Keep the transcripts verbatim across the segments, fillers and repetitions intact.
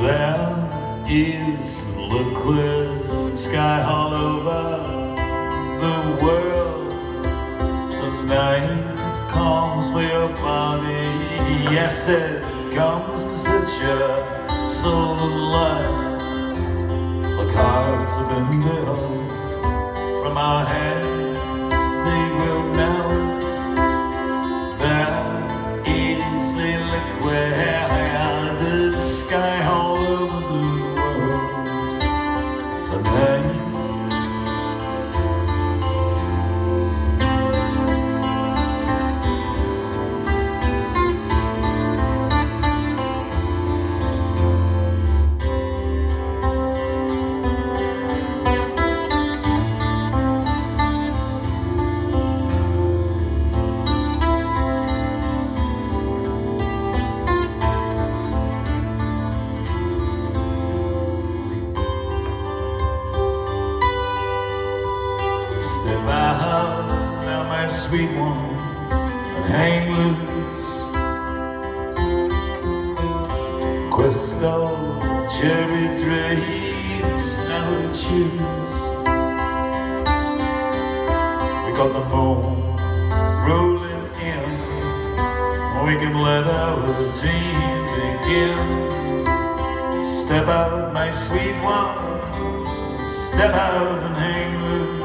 There is liquid sky all over the world. Tonight it comes for your body. Yes, it comes to set your soul alight. The cards have been dealt from our hands, they will melt. There is a liquid sky all over the world tonight. Step out now, my sweet one, and hang loose. Questo cherry drapes now to choose. We got the moon rolling in, we can let our dream begin. Step out, my sweet one, step out and hang loose.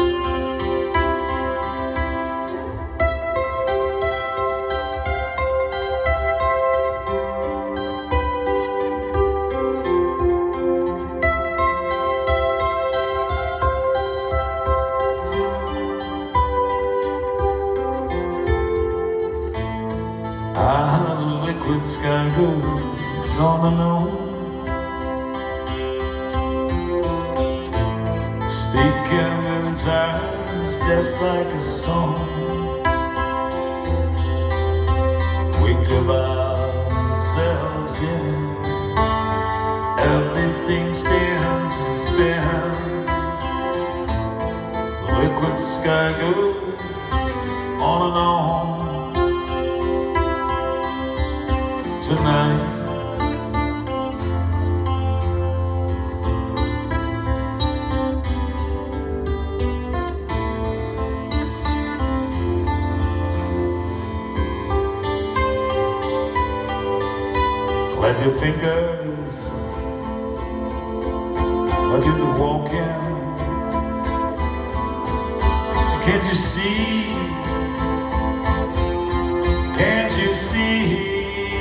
Ah, the liquid sky goes on and on, speaking in terms just like a song. We give ourselves in, everything spins and spins. The liquid sky goes on and on tonight. Let your fingers, let you walk in. Can't you see? Can't you see?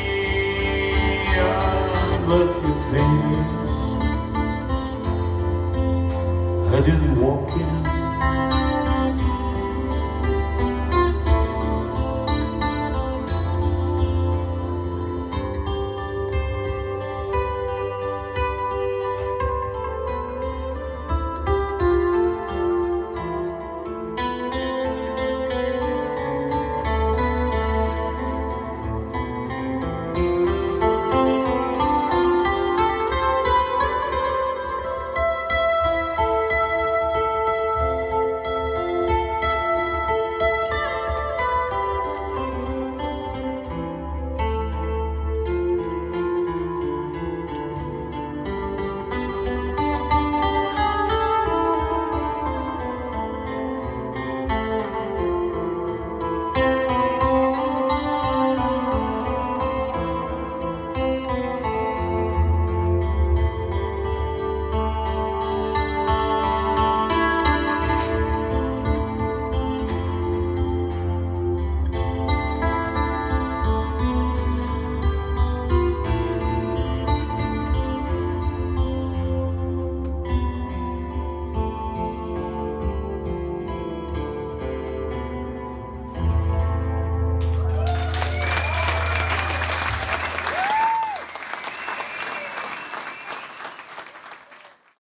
Look your fingers, I didn't walk in.